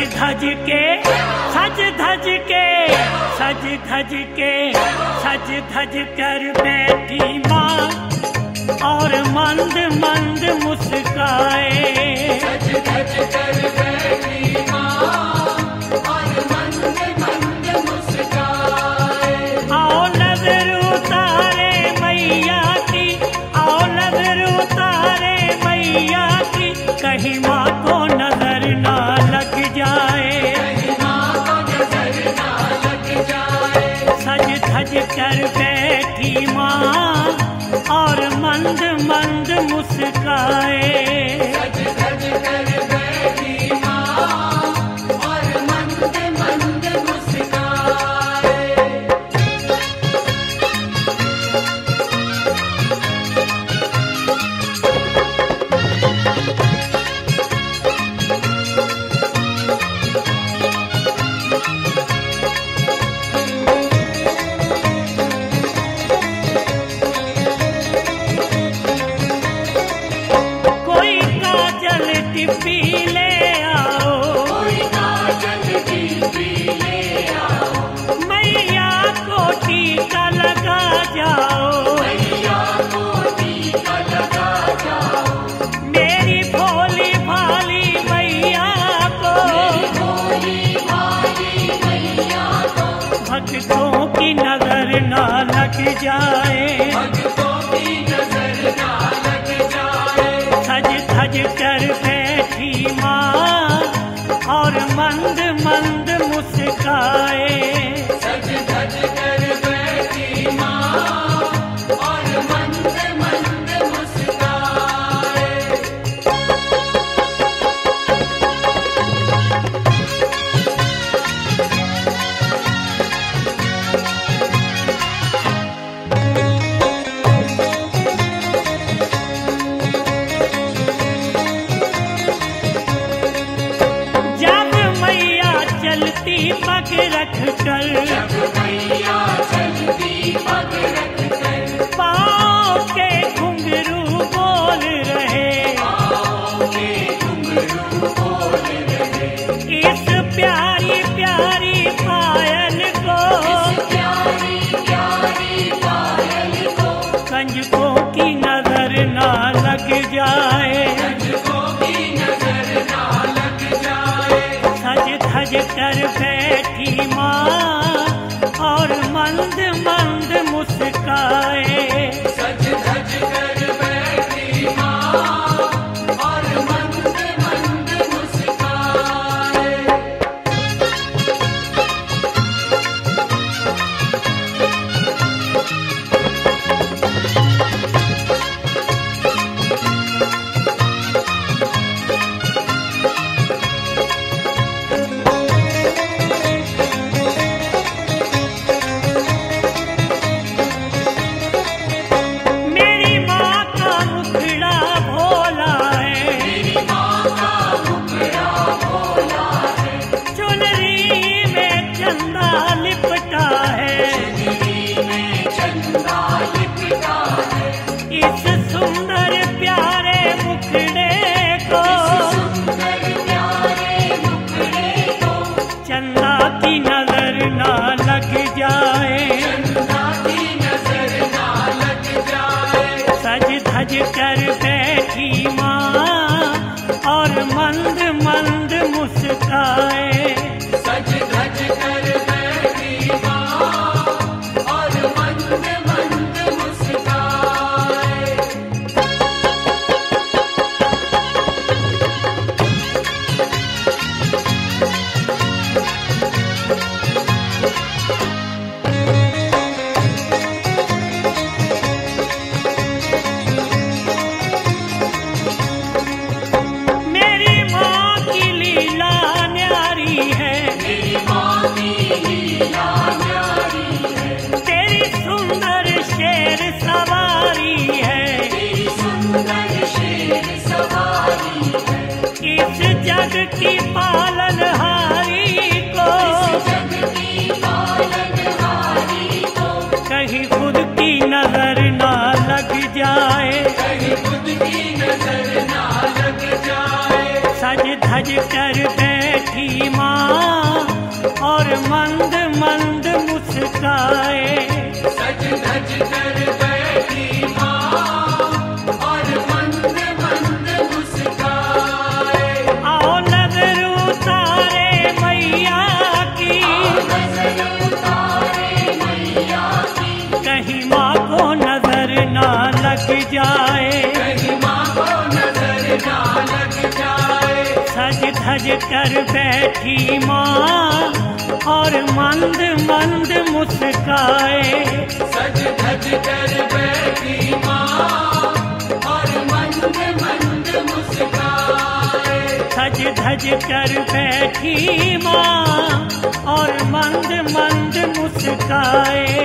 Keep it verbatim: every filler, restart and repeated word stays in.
धज के सज धज के सज धज के सज धज कर बैठी माँ और मंद मंद मुस्काए। सज धज कर बैठी माँ और मंद मंद मुस्काए। आओ नजर उतारे मैया की, आओ नजर उतारे मैया की, कहीं माँ को नजर ना लग जाए, कहीं माँ को नजर ना लग जाए। सज धज कर बैठी माँ और मंद मंद मुस्काए। सज धज कर बैठी माँ और मंद मंद मुस्काए। टिप्पी ले आओ, कोई काजल टिप्पी ले आओ, मैया को टीका लगा जाओ, मैया को टीका लगा जाओ। मेरी भोली भाली मैया को, मेरी भोली भाली मैया को, भक्तों की नजर ना लग जाए, भक्तों की नजर ना लग जाए। सज धज कर बैठी माँ और मंद मंद मुस्काए। सज धज कर बैठी माँ और मंद मंद मुस्काए। पग रख कर, जब मैया चलती पग रख कर, पाँव के घुंघरू बोल रहे, पाँव के घुंघरू बोल रहे। इस प्यारी प्यारी पायल को, इस प्यारी प्यारी पायल को, कंजकों की नजर ना लग जाए, कंजकों की नजर ना लग जाए। सज धज कर बैठी माँ और मंद मंद मुस्काए। सज धज कर बैठी माँ और मंद मंद मुस्काए। धज कर बैठी माँ और मंद मंद मुस्काए। सज धज कर बैठी माँ और मंद मंद मुस्काए। जग की पालनहारी को, जग की पालनहारी को, कहीं खुद की नजर ना लग जाए, कहीं खुद की नजर ना लग जाए। सज धज कर बैठी धज कर बैठी माँ और मंद मंद मुस्काए। सज धज कर बैठी माँ और मंद मंद मुस्काए। सज धज कर बैठी माँ और मंद मंद मुस्काए।